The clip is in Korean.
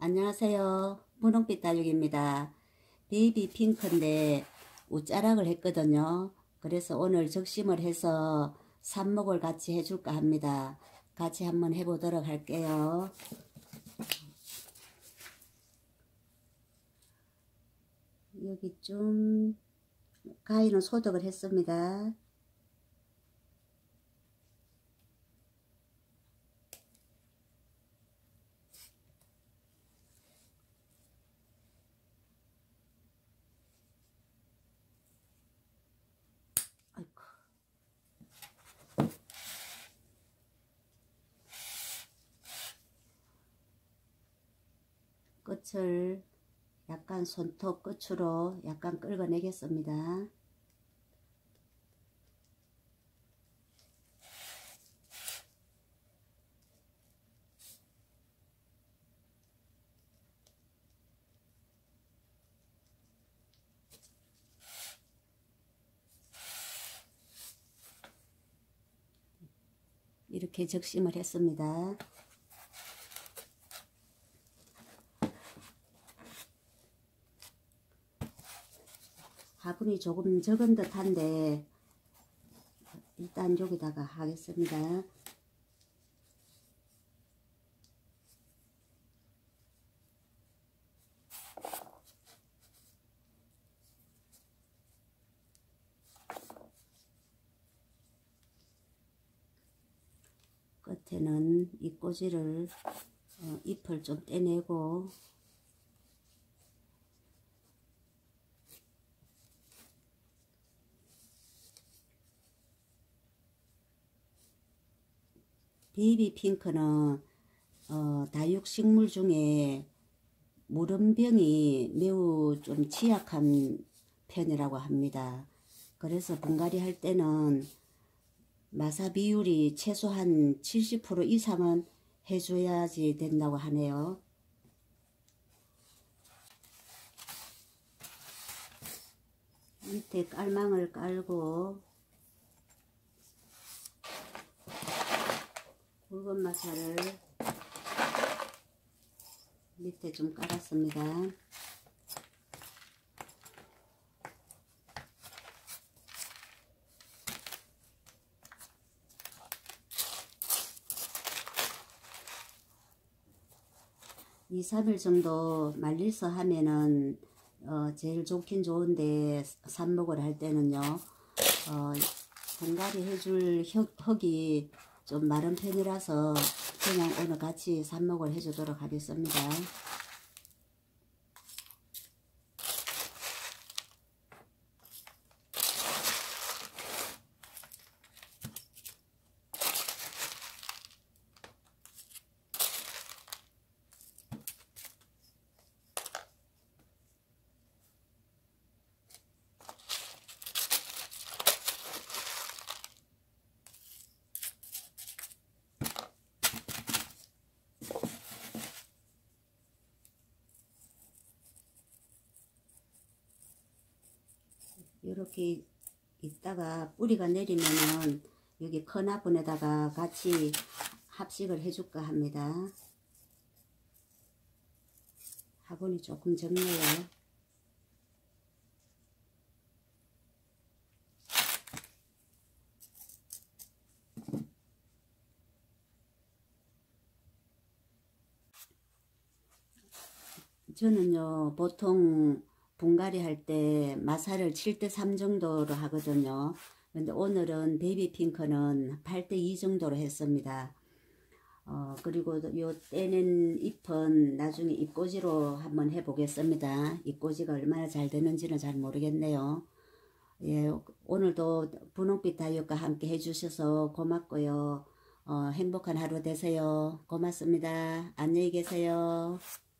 안녕하세요. 분홍빛 다육입니다. 베이비 핑크인데 웃자락을 했거든요. 그래서 오늘 적심을 해서 삽목을 같이 해줄까 합니다. 같이 한번 해보도록 할게요. 여기 좀 가위는 소독을 했습니다. 아이고. 끝을 약간 손톱 끝으로 약간 긁어내겠습니다. 이렇게 적심을 했습니다. 화분이 조금 적은 듯한데 일단 여기다가 하겠습니다. 끝에는 이 꼬지를 잎을 좀 떼내고 베이비 핑크는 다육식물 중에 무름병이 매우 좀 취약한 편이라고 합니다. 그래서 분갈이 할 때는 마사 비율이 최소한 70% 이상은 해줘야지 된다고 하네요. 밑에 깔망을 깔고 굵은 마사를 밑에 좀 깔았습니다. 이 3일 정도 말려서 하면은 제일 좋긴 좋은데 삽목을 할 때는요 분갈이 해줄 흙이 좀 마른 편이라서 그냥 오늘 같이 삽목을 해주도록 하겠습니다. 이렇게 있다가 뿌리가 내리면은 여기 큰 화분에다가 같이 합식을 해줄까 합니다. 화분이 조금 적네요. 저는요 보통 분갈이 할 때 마사를 7:3 정도로 하거든요. 근데 오늘은 베이비 핑크는 8:2 정도로 했습니다. 그리고 요 떼낸 잎은 나중에 잎꽂이로 한번 해보겠습니다. 잎꽂이가 얼마나 잘 되는지는 잘 모르겠네요. 예, 오늘도 분홍빛 다육과 함께 해주셔서 고맙고요. 행복한 하루 되세요. 고맙습니다. 안녕히 계세요.